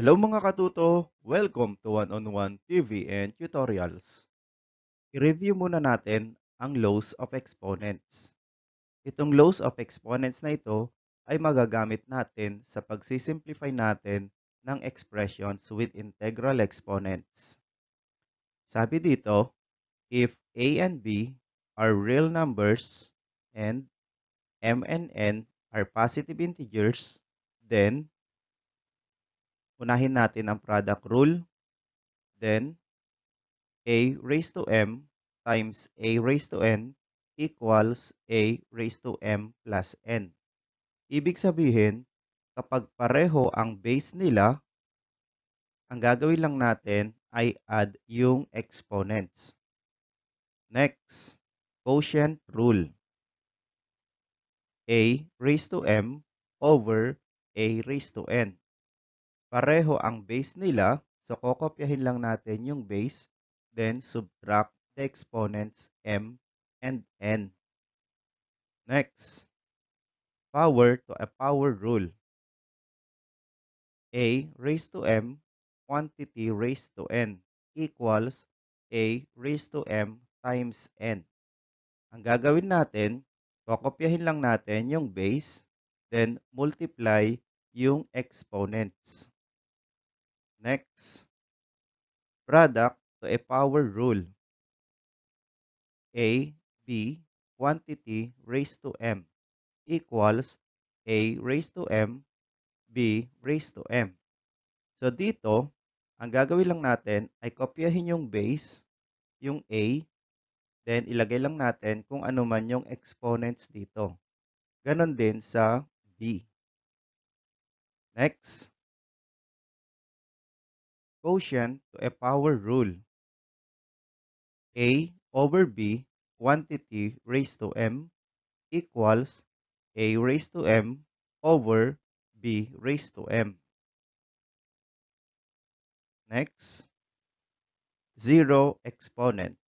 Hello mga katuto! Welcome to One-on-One TV and Tutorials. I-review muna natin ang laws of exponents. Itong laws of exponents na ito ay magagamit natin sa pagsisimplify natin ng expressions with integral exponents. Sabi dito, if A and B are real numbers and M and N are positive integers, then unahin natin ang product rule, then A raised to M times A raised to N equals A raised to M plus N. Ibig sabihin, kapag pareho ang base nila, ang gagawin lang natin ay add yung exponents. Next, quotient rule. A raised to M over A raised to N. Pareho ang base nila, so kokopyahin lang natin yung base, then subtract the exponents M and N. Next, power to a power rule. A raised to M quantity raised to N equals A raised to M times N. Ang gagawin natin, kokopyahin lang natin yung base, then multiply yung exponents. Next, product to a power rule. A, B, quantity raised to M equals A raised to M, B raised to M. So dito, ang gagawin lang natin ay kopyahin yung base, yung A, then ilagay lang natin kung ano man yung exponents dito. Ganon din sa B. Next, quotient to a power rule. A over B quantity raised to M equals A raised to M over B raised to M. Next, zero exponent.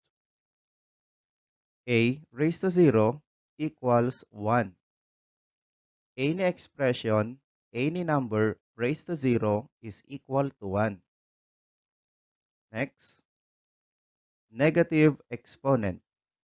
A raised to 0 equals 1. Any expression, any number raised to 0 is equal to 1. Next, negative exponent.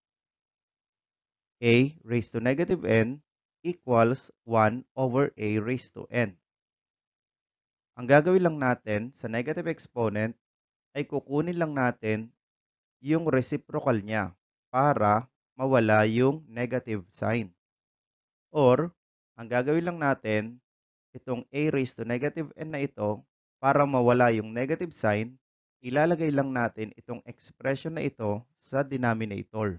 A raised to negative n equals 1 over A raised to n. Ang gagawin lang natin sa negative exponent ay kukunin lang natin yung reciprocal niya para mawala yung negative sign. Or, ang gagawin lang natin, itong A raised to negative n na ito, para mawala yung negative sign, ilalagay lang natin itong expression na ito sa denominator.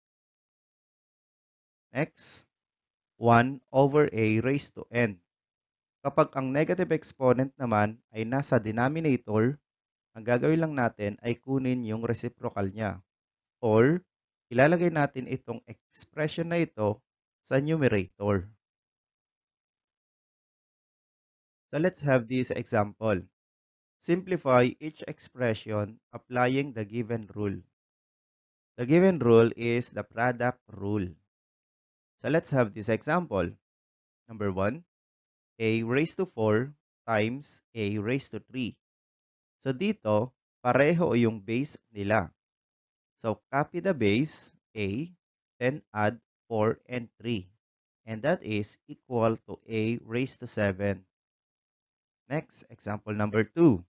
Next, 1 over A raised to n. Kapag ang negative exponent naman ay nasa denominator, ang gagawin lang natin ay kunin yung reciprocal niya. Or, ilalagay natin itong expression na ito sa numerator. So let's have this example. Simplify each expression applying the given rule. The given rule is the product rule. So let's have this example. Number 1, A raised to 4 times A raised to 3. So dito, pareho yung base nila. So copy the base, A, then add 4 and 3. And that is equal to A raised to 7. Next, example number 2.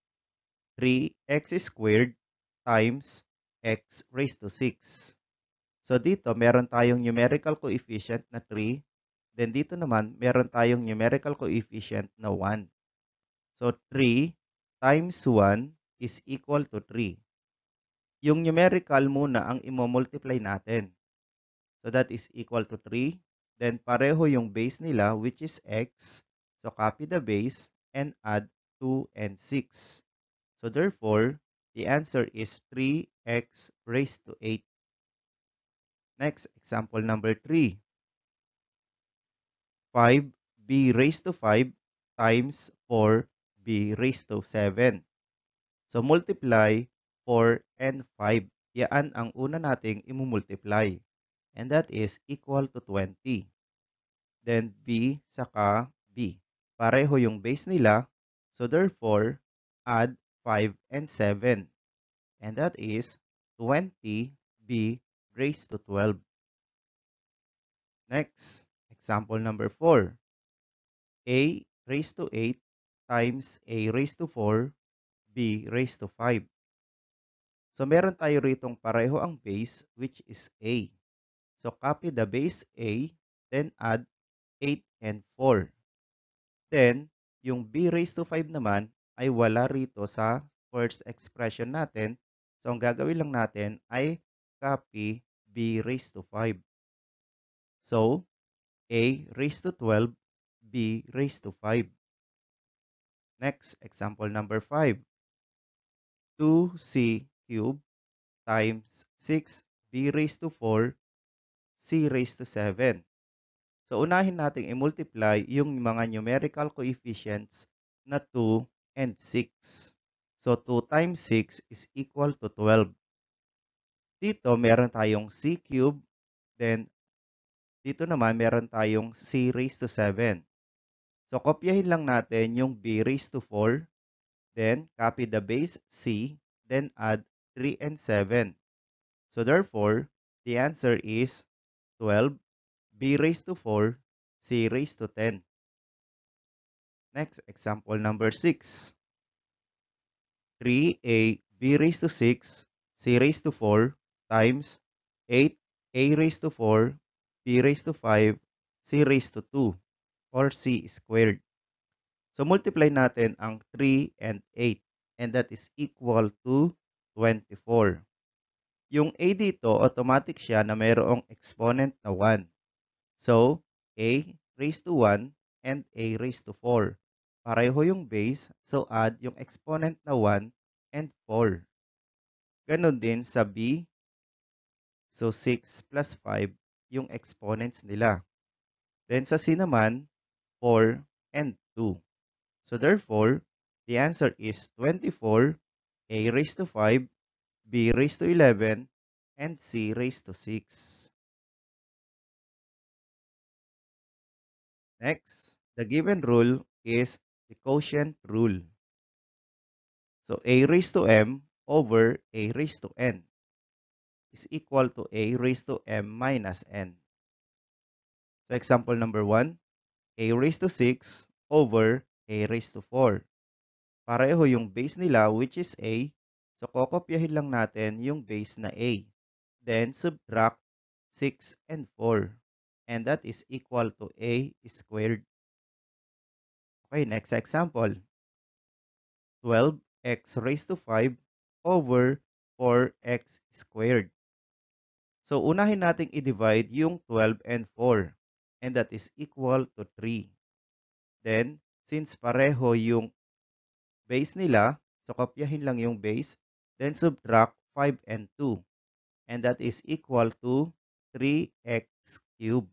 3x squared times x raised to 6. So dito, meron tayong numerical coefficient na 3. Then dito naman, meron tayong numerical coefficient na 1. So 3 times 1 is equal to 3. Yung numerical muna ang imo-multiply natin. So that is equal to 3. Then pareho yung base nila which is x. So copy the base and add 2 and 6. So therefore, the answer is 3x raised to 8. Next, example number 3. 5b raised to 5 times 4b raised to 7. So multiply 4 and 5. Yan ang una nating imumultiply. And that is equal to 20. Then b saka b. Pareho yung base nila. So therefore, add 5 and 7. And that is 20b raised to 12. Next, example number 4. A raised to 8 times A raised to 4, B raised to 5. So meron tayo ritong pareho ang base which is A. So copy the base A, then add 8 and 4. Then, yung B raised to 5 naman ay wala rito sa first expression natin. So ang gagawin lang natin ay copy B raised to 5. So, A raised to 12, B raised to 5. Next, example number 5. 2c cubed times 6b raised to 4, c raised to 7. So, unahin natin i-multiply yung mga numerical coefficients na 2 and 6. So, 2 times 6 is equal to 12. Dito, meron tayong c cubed. Then, dito naman, meron tayong c raised to 7. So, kopyahin lang natin yung b raised to 4. Then, copy the base c. Then, add 3 and 7. So, therefore, the answer is 12, b raised to 4, c raised to 10. Next, example number 6. 3a b raised to 6, c raised to 4, times 8a raised to 4, b raised to 5, c raised to 2, or c squared. So, multiply natin ang 3 and 8, and that is equal to 24. Yung a dito, automatic siya na mayroong exponent na 1. So, a raised to 1 and a raised to 4. Pareho yung base, so add yung exponent na 1 and 4. Ganon din sa b, so 6 plus 5 yung exponents nila. Then sa c naman, 4 and 2. So therefore, the answer is 24, a raised to 5, b raised to 11, and c raised to 6. Next, the given rule is the quotient rule. So a raised to m over a raised to n is equal to a raised to m minus n. So example number 1, a raised to 6 over a raised to 4. Pareho yung base nila which is a. So kokopyahin lang natin yung base na a. Then subtract 6 and 4. And that is equal to a squared. Okay, next example. 12x raised to 5 over 4x squared. So unahin nating i-divide yung 12 and 4. And that is equal to 3. Then, since pareho yung base nila, so kopyahin lang yung base, then subtract 5 and 2. And that is equal to 3x cubed.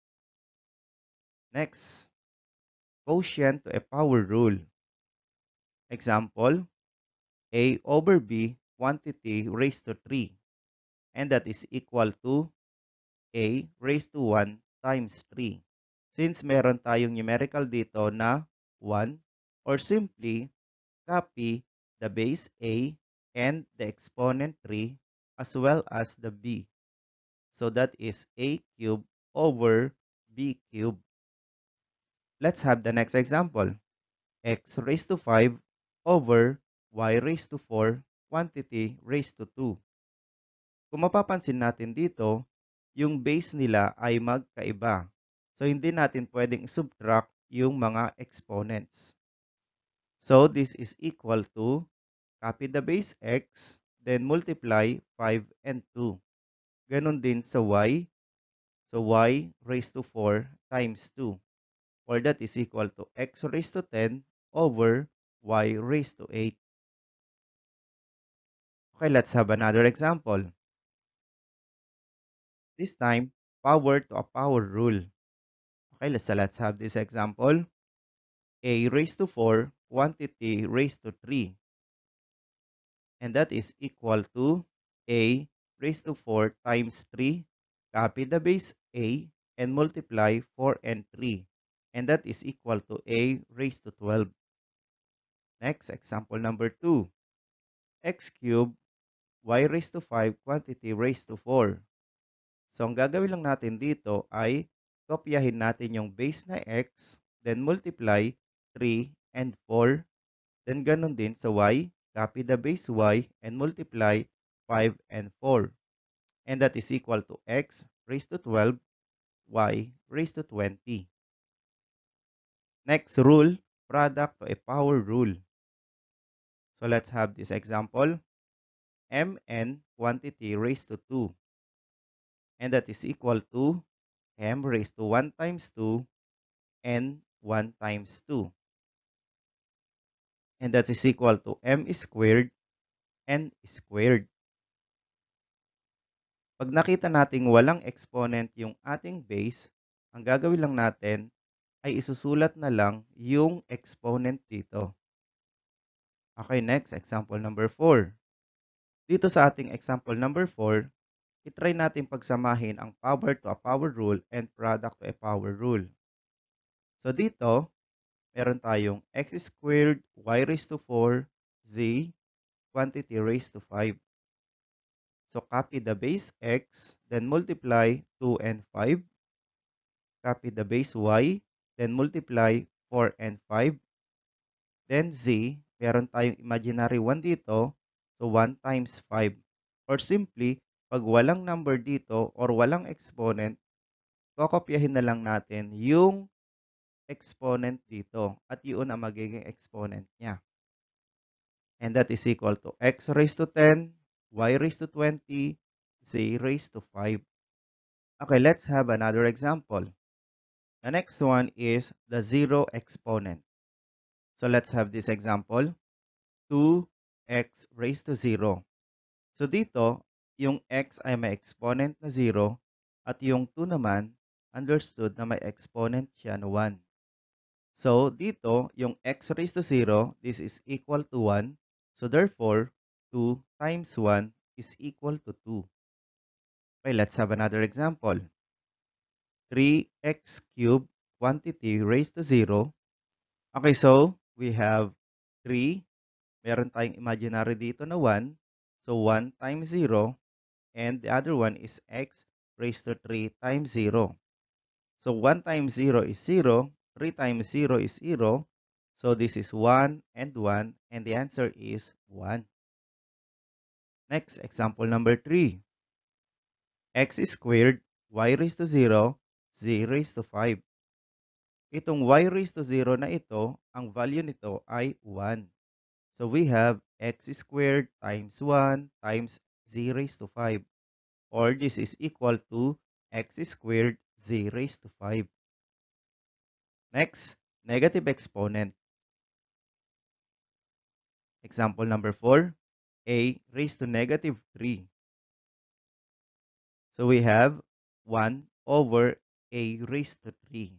Next, quotient to a power rule. Example, a over b quantity raised to 3. And that is equal to a raised to 1 times 3. Since meron tayong numerical dito na 1, or simply copy the base a and the exponent 3 as well as the b. So that is a cubed over b cubed. Let's have the next example. X raised to 5 over y raised to 4 quantity raised to 2. Kung mapapansin natin dito, yung base nila ay magkaiba. So, hindi natin pwedeng subtract yung mga exponents. So, this is equal to, copy the base x, then multiply 5 and 2. Ganon din sa y. So, y raised to 4 times 2. Or that is equal to x raised to 10 over y raised to 8. Okay, let's have another example. This time, power to a power rule. Okay, let's have this example. A raised to 4 quantity raised to 3. And that is equal to a raised to 4 times 3. Copy the base a and multiply 4 and 3. And that is equal to a raised to 12. Next, example number 2. X cubed, y raised to 5 quantity raised to 4. So, ang gagawin lang natin dito ay kopyahin natin yung base na x, then multiply 3 and 4. Then, ganun din sa y, copy the base y and multiply 5 and 4. And that is equal to x raised to 12, y raised to 20. Next rule, product to a power rule. So, let's have this example. Mn quantity raised to 2. And that is equal to m raised to 1 times 2 and 1 times 2. And that is equal to m squared n squared. Pag nakita nating walang exponent yung ating base, ang gagawin lang natin ay isusulat na lang yung exponent dito. Okay, next, example number 4. Dito sa ating example number 4, itry natin pagsamahin ang power to a power rule and product to a power rule. So dito, meron tayong x squared y raised to 4 z quantity raised to 5. So copy the base x, then multiply 2 and 5. Copy the base y, then multiply 4 and 5. Then z, meron tayong imaginary 1 dito, so 1 times 5. Or simply, pag walang number dito or walang exponent, kokopyahin na lang natin yung exponent dito at yun ang magiging exponent niya. And that is equal to x raised to 10, y raised to 20, z raised to 5. Okay, let's have another example. The next one is the zero exponent. So let's have this example. 2x raised to 0. So dito, yung x ay may exponent na 0 at yung 2 naman, understood na may exponent siya na 1. So, dito, yung x raised to 0, this is equal to 1. So, therefore, 2 times 1 is equal to 2. Okay, let's have another example. 3x cubed quantity raised to 0. Okay, so, we have 3. Meron tayong imaginary dito na 1. So, 1 times 0. And the other one is x raised to 3 times 0. So, 1 times 0 is 0. 3 times 0 is 0. So, this is 1 and 1. And the answer is 1. Next, example number 3. X squared, y raised to 0, z raised to 5. Itong y raised to 0 na ito, ang value nito ay 1. So, we have x squared times 1 times z raised to 5. Or this is equal to x squared z raised to 5. Next, negative exponent. Example number 4, a raised to negative 3. So we have 1 over a raised to 3.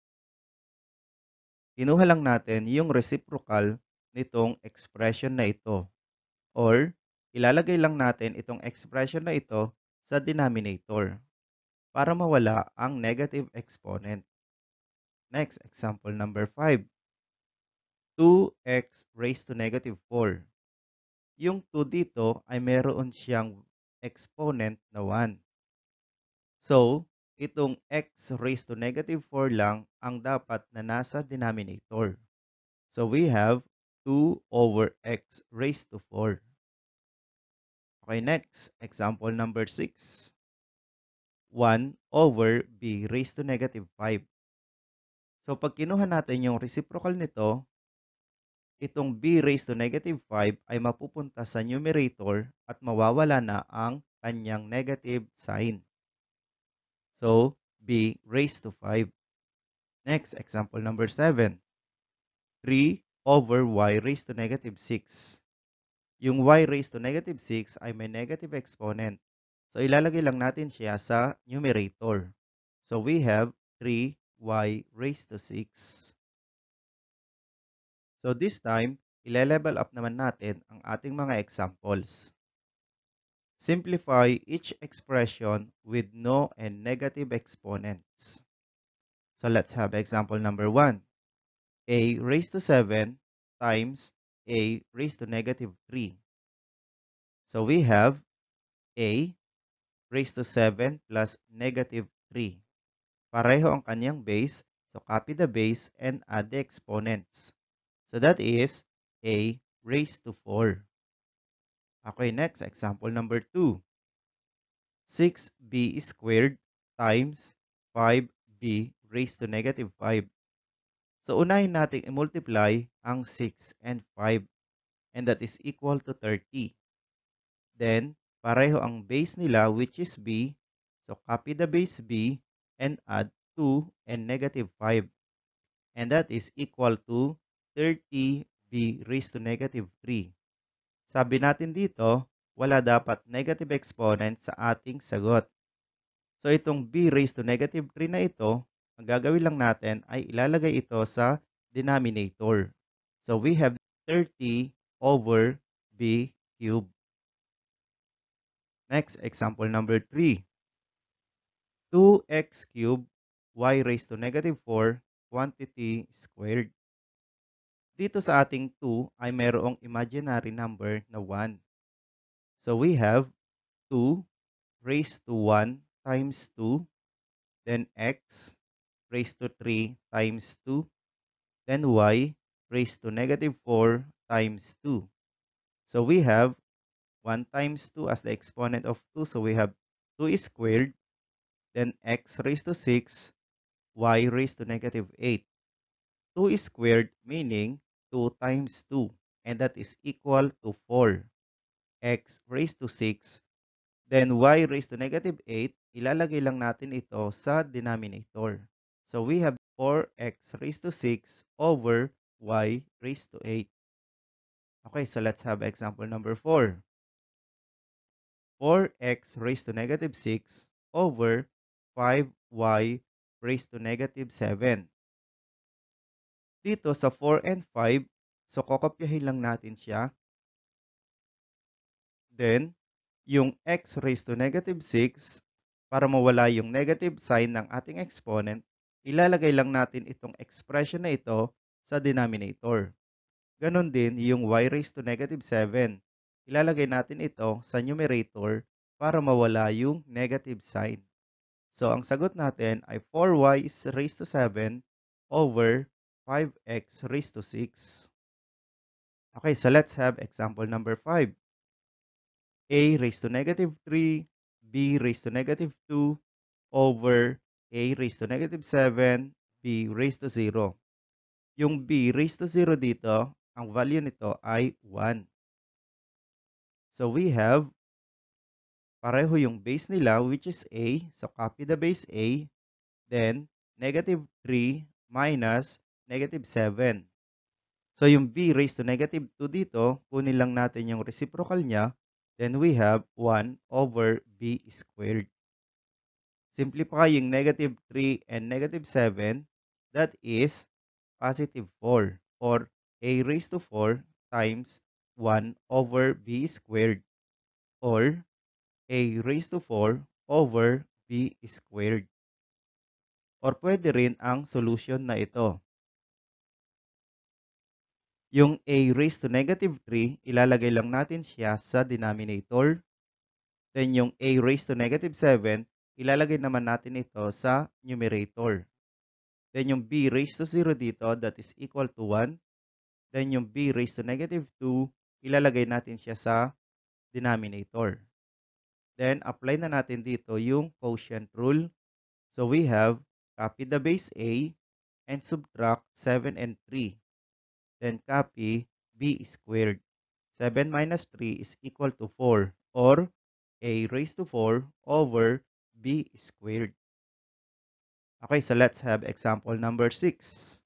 Kinuha lang natin yung reciprocal nitong expression na ito. Or, ilalagay lang natin itong expression na ito sa denominator para mawala ang negative exponent. Next, example number 5. 2x raised to negative 4. Yung 2 dito ay meron siyang exponent na 1. So, itong x raised to negative 4 lang ang dapat na nasa denominator. So, we have 2 over x raised to 4. Okay, next, example number 6. 1 over b raised to negative 5. So, pag kinuha natin yung reciprocal nito, itong b raised to negative 5 ay mapupunta sa numerator at mawawala na ang kanyang negative sign. So, b raised to 5. Next, example number 7. 3 over y raised to negative 6. Yung y raised to negative 6 ay may negative exponent. So, ilalagay lang natin siya sa numerator. So, we have 3y raised to 6. So, this time, ile-level up naman natin ang ating mga examples. Simplify each expression with no and negative exponents. So, let's have example number 1. A raised to 7 times a raised to negative 3. So we have a raised to 7 plus negative 3. Pareho ang kanyang base, so copy the base and add the exponents. So that is a raised to 4. Okay, next, example number 2. 6b squared times 5b raised to negative 5. So unahin natin i-multiply ang 6 and 5 and that is equal to 30. Then, pareho ang base nila which is b. So copy the base b and add 2 and negative 5. And that is equal to 30b raised to negative 3. Sabi natin dito, wala dapat negative exponent sa ating sagot. So itong b raised to negative 3 na ito, ang gagawin lang natin ay ilalagay ito sa denominator. So we have 30 over b cubed. Next, example number 3. 2x cubed y raised to negative 4 quantity squared. Dito sa ating 2 ay mayroong imaginary number na 1. So we have 2 raised to 1 times 2, then x raised to 3 times 2, then y raised to negative 4 times 2. So we have 1 times 2 as the exponent of 2. So we have 2 squared, then x raised to 6, y raised to negative 8. 2 squared meaning 2 times 2, and that is equal to 4. X raised to 6, then y raised to negative 8, ilalagay lang natin ito sa denominator. So we have 4x raised to 6 over y raised to 8. Okay, so let's have example number 4. 4x raised to negative 6 over 5y raised to negative 7. Dito sa 4 and 5, so kokopyahin lang natin siya. Then, yung x raised to negative 6, para mawala yung negative sign ng ating exponent, ilalagay lang natin itong expression na ito sa denominator. Ganon din yung y raised to negative 7. Ilalagay natin ito sa numerator para mawala yung negative sign. So, ang sagot natin ay 4y raised to 7 over 5x raised to 6. Okay, so let's have example number 5. A raised to negative 3, b raised to negative 2, over a raised to negative 7, b raised to 0. Yung b raised to 0 dito, ang value nito ay 1. So we have, pareho yung base nila which is a. So copy the base a. Then, negative 3 minus negative 7. So yung b raised to negative 2 dito, kunin lang natin yung reciprocal niya. Then we have 1 over b squared. Simplifying negative 3 and negative 7, that is positive 4 or a raised to 4 times 1 over b squared or a raised to 4 over b squared. Or pwede rin ang solution na ito. Yung a raised to negative 3, ilalagay lang natin siya sa denominator. Then yung a raised to negative 7, ilalagay naman natin ito sa numerator. Then yung b raised to 0 dito, that is equal to 1. Then yung b raised to negative 2, ilalagay natin siya sa denominator. Then apply na natin dito yung quotient rule. So we have copy the base a and subtract 7 and 3. Then copy b squared. 7 minus 3 is equal to 4 or a raised to 4 over b squared. Okay, so let's have example number 6.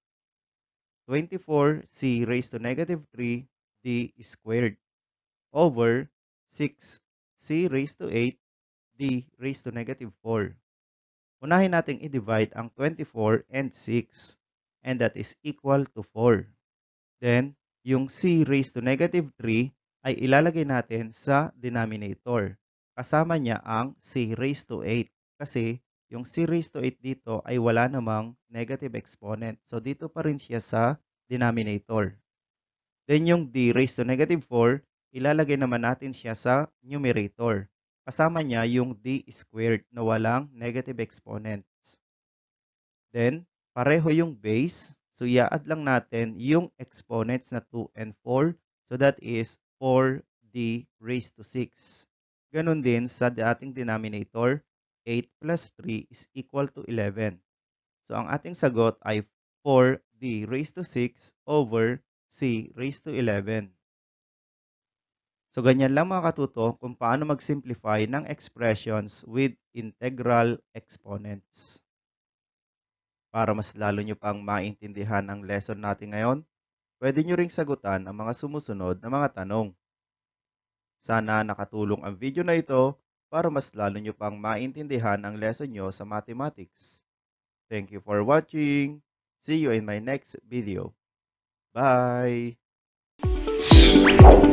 24c raised to negative 3d squared over 6c raised to 8d raised to negative 4. Unahin nating i-divide ang 24 and 6 and that is equal to 4. Then, yung c raised to negative 3 ay ilalagay natin sa denominator. Kasama niya ang c raised to 8 kasi yung c raised to 8 dito ay wala namang negative exponent. So, dito pa rin siya sa denominator. Then yung d raised to negative 4, ilalagay naman natin siya sa numerator. Kasama niya yung d squared na walang negative exponents. Then, pareho yung base. So, i-add lang natin yung exponents na 2 and 4. So, that is 4d raised to 6. Ganon din sa ating denominator, 8 plus 3 is equal to 11. So, ang ating sagot ay 4d raised to 6 over c raised to 11. So, ganyan lang mga katuto kung paano mag-simplify ng expressions with integral exponents. Para mas lalo nyo pang maintindihan ang lesson natin ngayon, pwede nyo ring sagutan ang mga sumusunod na mga tanong. Sana nakatulong ang video na ito para mas lalo nyo pang maintindihan ang lesson nyo sa mathematics. Thank you for watching. See you in my next video. Bye!